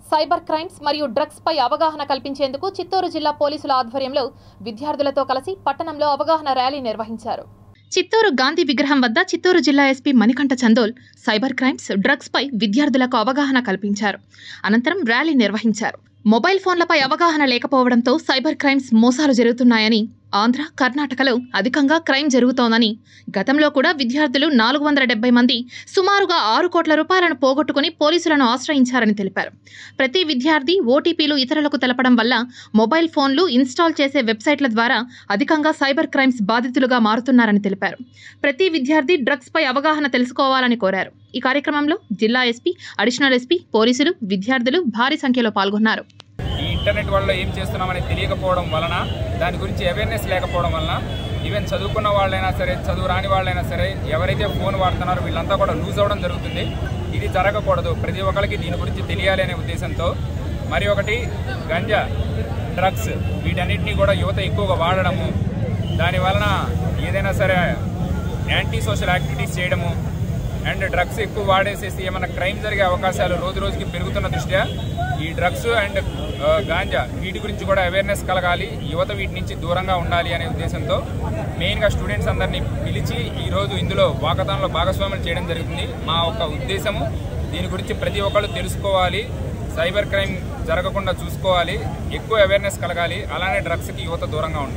Cyber crimes మరియు drugs పై అవగాహన కల్పించేందుకు చిత్తూరు జిల్లా పోలీసుల ఆధ్వర్యంలో విద్యార్థులతో కలిసి పట్టణంలో అవగాహన ర్యాలీ నిర్వహించారు. చిత్తూరు గాంధీ విగ్రహం వద్ద చిత్తూరు జిల్లా SP Manikanta Chandol cyber crimes, drugs పై విద్యార్థులకు అవగాహన కల్పించారు. అనంతరం ర్యాలీ నిర్వహించారు. మొబైల్ ఫోన్లపై అవగాహన లేకపోవడంతో సైబర్ క్రైమ్స్ మోసాలు జరుగుతున్నాయని, ఆంధ్ర, కర్ణాటకలో అధికంగా క్రైమ్ జరుగుతోందని, గతంలో కూడా విద్యార్థులు 470 మంది సుమారుగా 6 కోట్ల రూపాయలను పోగొట్టుకుని పోలీసులను ఆశ్రయించారని తెలిపారు. ప్రతి విద్యార్థి ఓటీపీలు ఇతరులకు తెలపడం వల్ల మొబైల్ ఫోన్లు ఇన్స్టాల్ చేసే వెబ్సైట్ల ద్వారా అధికంగా సైబర్ క్రైమ్స్ బాధితులుగా మారుతున్నారని తెలిపారు. ప్రతి విద్యార్థి డ్రగ్స్ పై అవగాహన తెలుసుకోవాలని కోరారు. ఈ కార్యక్రమంలో జిల్లా ఎస్పీ, అడిషనల్ ఎస్పీ, పోలీసులు, విద్యార్థులు భారీ సంఖ్యలో పాల్గొన్నారు. ఈ ఇంటర్నెట్ వల్ల ఏం చేస్తున్నామని తెలియకపోవడం వలన, దాని గురించి అవేర్నెస్ లేకపోవడం వలన ఈవెన్ చదువుకున్న వాళ్ళైనా సరే, చదువు రాని వాళ్ళైనా సరే, ఎవరైతే ఫోన్ వాడుతున్నారో వీళ్ళంతా కూడా లూజ్ అవ్వడం జరుగుతుంది. ఇది జరగకూడదు. ప్రతి ఒక్కరికి దీని గురించి తెలియాలి అనే ఉద్దేశంతో మరి ఒకటి గంజా, డ్రగ్స్ వీటన్నిటినీ కూడా యువత ఎక్కువగా వాడడము, దాని వలన ఏదైనా సరే యాంటీ సోషల్ యాక్టివిటీస్ చేయడము అండ్ డ్రగ్స్ ఎక్కువ వాడేసేసి ఏమైనా క్రైమ్ జరిగే అవకాశాలు రోజు రోజుకి పెరుగుతున్న దృష్ట్యా ఈ డ్రగ్స్ అండ్ గాంజా వీటి గురించి కూడా అవేర్నెస్ కలగాలి, యువత వీటి నుంచి దూరంగా ఉండాలి అనే ఉద్దేశంతో మెయిన్గా స్టూడెంట్స్ అందరినీ పిలిచి ఈరోజు ఇందులో వాకథాన్లో భాగస్వాములు చేయడం జరుగుతుంది. మా ఒక ఉద్దేశము దీని గురించి ప్రతి ఒక్కళ్ళు తెలుసుకోవాలి, సైబర్ క్రైమ్ జరగకుండా చూసుకోవాలి, ఎక్కువ అవేర్నెస్ కలగాలి, అలానే డ్రగ్స్కి యువత దూరంగా ఉండాలి.